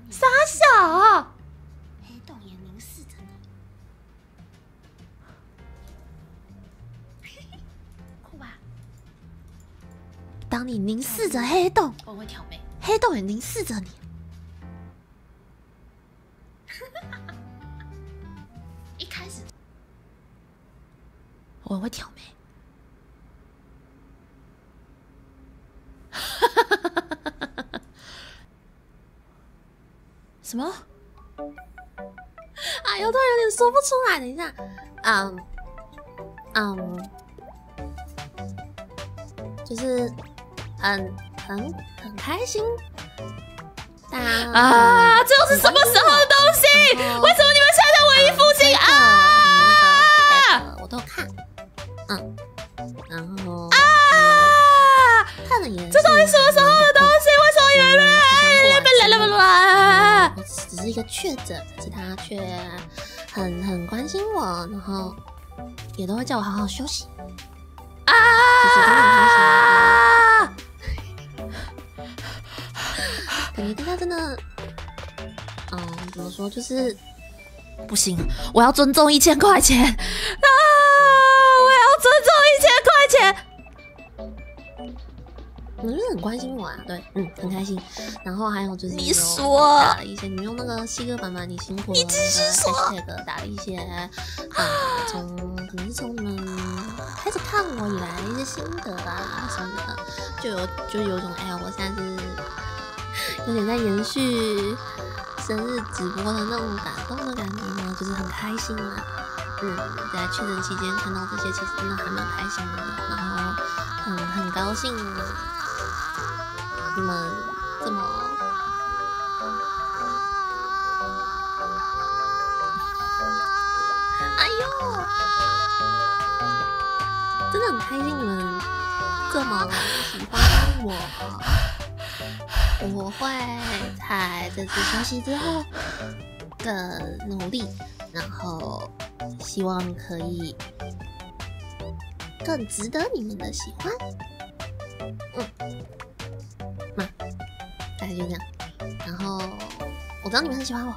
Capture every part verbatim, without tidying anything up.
傻小。 黑洞也凝视着你，酷吧？ 当你凝视着黑洞， 我会挑眉， 黑洞也凝视着你。 一开始我会挑眉。什么？哎呦，突然有点说不出来。等一下，嗯嗯，就是很很很开心。大家啊，这又是什么时候的东西？为什么你们现在文艺复兴啊？ 我都看，嗯，然后啊， 看了也， 这到底什么时候的东西？为什么你们来来来来来？ 我只是一个确诊，可是他却很很关心我，然后也都会叫我好好休息。 啊！ 感觉大家真的，嗯，怎么说，就是不行，我要尊重一千块钱啊！我要尊重一千块钱。你们就是很关心我啊，对，嗯，很开心。然后还有就是你说打了一些，你用那个西哥版版，你辛苦了， 你继续说 hashtag 打了一些，啊，从可能是从你们开始看我以来的一些心得啊什么的，就有就有一种哎呀，我现在是有点在延续生日直播的那种感动的感觉呢，就是很开心啦。嗯，在确诊期间看到这些，其实真的还蛮开心的，然后很很高兴你们这么哎呦，真的很开心你们这么喜欢我。我会在这次休息之後更努力，然后希望可以更值得你们的喜欢。嗯，嘛，大概就这样。然后我知道你们很喜欢我，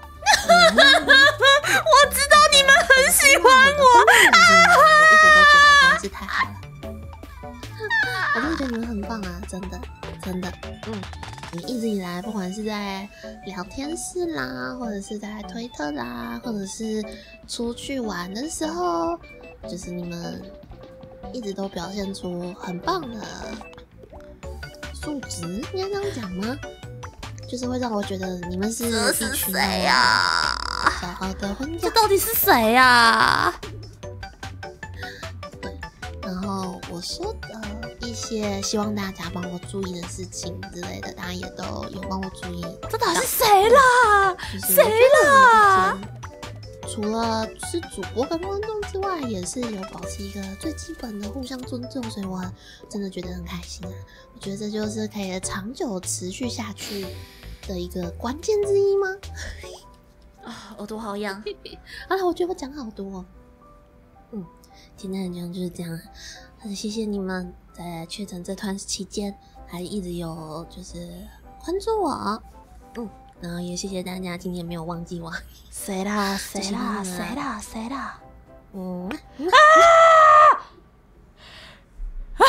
我知道你们很喜欢我， 我一直都觉得真的是太好了。我真的觉得你们很棒啊，真的，真的，嗯。你一直以来，不管是在聊天室啦，或者是在推特啦，或者是出去玩的时候，就是你们一直都表现出很棒的素质，应该这样讲吗？就是会让我觉得你们是一群谁呀？ 好好的婚这家。 到底是谁呀？ 对，然后我说的一些希望大家帮我注意的事情之类的，大家也都有帮我注意。 这到底是谁啦？ 就是谁啦？ 除了是主播跟观众之外，也是有保持一个最基本的互相尊重，所以我真的觉得很开心啊！我觉得这就是可以长久持续下去的一个关键之一吗？ 啊，耳朵好痒。 好了，我觉得我讲好多、哦。嗯，今天的讲就是这样，很谢谢你们在确诊这段期间还一直有就是关注我，嗯，然后也谢谢大家今天没有忘记我。 谁啦？谁啦？谁啦？谁啦？ 嗯啊！啊！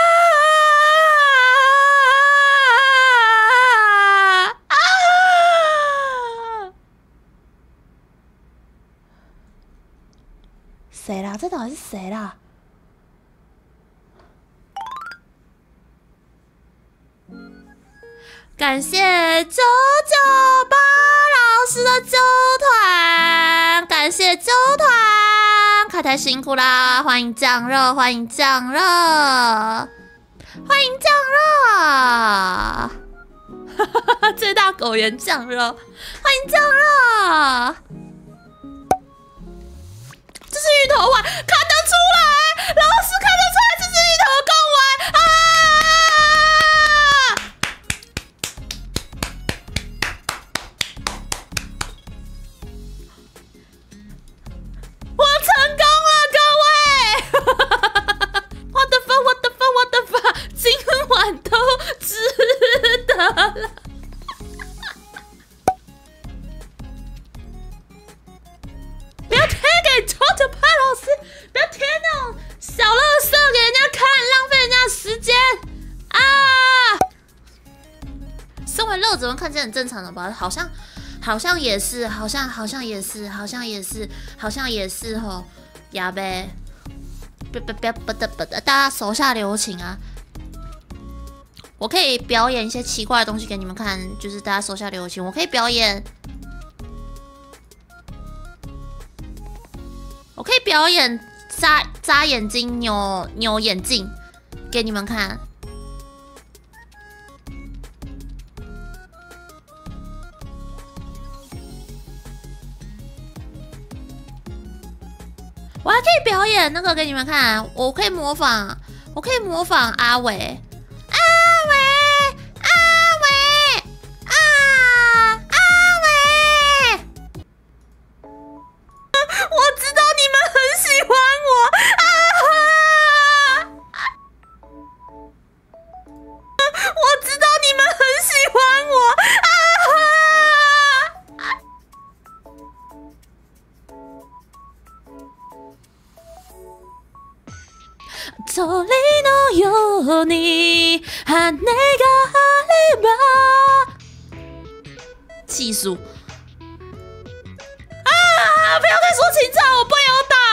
啊！谁啦？这到底是谁啦？感谢九九八老师的揪团，感谢揪团，凯太辛苦啦！欢迎酱肉，欢迎酱肉，欢迎酱肉，哈哈哈！最大狗园酱肉，欢迎酱肉，这是芋头丸，看得出来，老师看得出来这是芋头贡丸啊！我成功了，各位！我的分，我的分，我的分，今晚都值得了。 为乐子文看起来很正常的吧？好像好像也是，好像好像也是，好像也是，好像也是吼。呀呗，不不不不的不的，大家手下留情啊！我可以表演一些奇怪的东西给你们看，就是大家手下留情。我可以表演，我可以表演眨眨眼睛、扭扭眼镜给你们看。我还可以表演那个给你们看，我可以模仿，我可以模仿阿伟。阿伟，阿伟，啊，阿伟！我知道你们很喜欢我，啊！我知道你们很喜欢我，啊！それのように羽があれば技术啊！不要再说情操，我不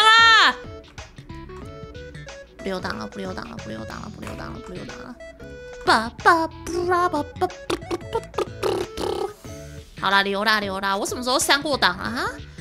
留档啊！不留档了，不留档了，不留档了，不留档了，不留档了！叭叭布拉叭叭。好啦，留啦留啦！我什么时候删过档啊？哈！